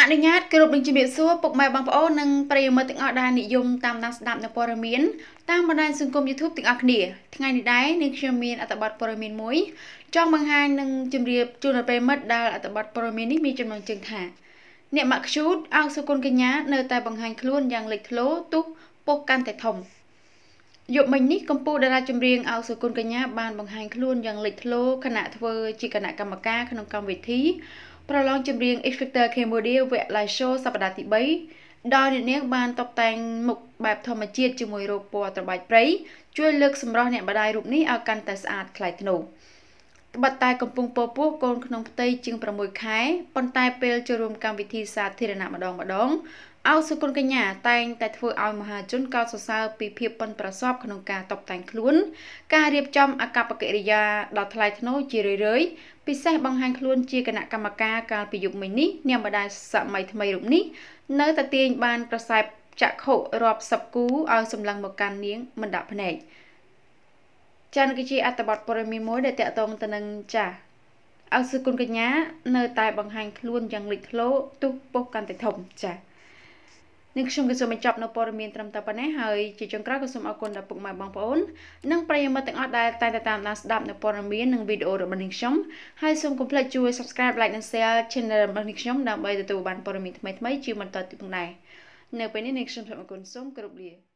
អនុញ្ញាតគោរពនឹងជំរាបសួរពុកម៉ែបងប្អូននិងប្រិយមិត្តទាំងអស់ដែលនិយមតាមដានស្ដាប់នៅព័ត៌មានតាមបណ្ដាញសង្គម YouTube ទាំងអស់គ្នាថ្ងៃនេះដែរនាងខ្ញុំមានអត្ថបទព័ត៌មានមួយចង់បង្ហាញនិងជម្រាបជូនដល់ប្រិយមិត្តដែលអត្ថបទព័ត៌មាននេះមានចំណងជើងថាអ្នកម៉ាក់ខ្ជូតអោសុគន្ធកញ្ញានៅតែបង្ហាញខ្លួនយ៉ាងលេចធ្លោទុះប៉ុស្តិ៍កាន់តែធំយប់មិញនេះកម្ពុជាតារាចម្រៀងអោសុគន្ធកញ្ញាបានបង្ហាញខ្លួនយ៉ាងលេចធ្លោខណៈធ្វើជាគណៈកម្មការក្នុងកម្មវិធីប្រឡងចម្រៀង X Factor Cambodia វគ្គ Live Show សប្តាហ៍ទី3ដោយអ្នកនាងបានតុបតែងមុខបែបធម្មជាតិជាមួយរោគពណ៌ត្របែកព្រៃជួយលើកសម្រស់អ្នកម្ដាយរូបនេះឲ្យកាន់តែស្អាតថ្លៃថ្នូរត្បិតតែកំពុងពោពោះកូនក្នុងផ្ទៃជាង6ខែប៉ុន្តែពេលចូលរួមកម្មវិធីសាធារណៈម្ដងអោសុគន្ធកញ្ញាតែងតែធ្វើឲ្យមហាជនកោតសរសើរពីភាពប៉ិនប្រសប់ក្នុងការតុបតែងខ្លួនការរៀបចំអាកប្បកិរិយាដ៏ថ្លៃថ្នូរជារឿយៗពិសេសបង្ហាញខ្លួនជាគណៈកម្មការកាលពីយប់មិញនេះអ្នកម្ដាយសម័យថ្មីរូបនេះនៅតែទាញបានប្រសែបចក្ខុរាប់សិបគូឲ្យសម្លឹងមកកាន់នាងមិនដាក់ភ្នែកចា៎នេះគឺជាអត្ថបទព័ត៌មានមួយដែលតាក់ទងទៅនឹងចាអោសុគន្ធកញ្ញានៅតែបង្ហាញខ្លួនយ៉ាងលេចធ្លោទុះប៉ុស្តិ៍កាន់តែធំចានឹងខ្ញុំក៏សូមបញ្ចប់នៅព័ត៌មានត្រឹមតែប៉ុណ្ណេះហើយជាចុងក្រោយក៏សូមអរគុណដល់ពុកម៉ែបងប្អូននិងប្រិយមិត្តទាំងអស់ដែលតែងតែតាមដានស្ដាប់នៅព័ត៌មាននិងវីដេអូរបស់នាងខ្ញុំហើយសូមកុំភ្លេចជួយ Subscribe Like និង Share Channel របស់នាងខ្ញុំដើម្បីទទួលបានព័ត៌មានថ្មីៗជាបន្តទៀតផងដែរនៅពេលនេះនាងខ្ញុំសូមអរគុណសូមគោរពលា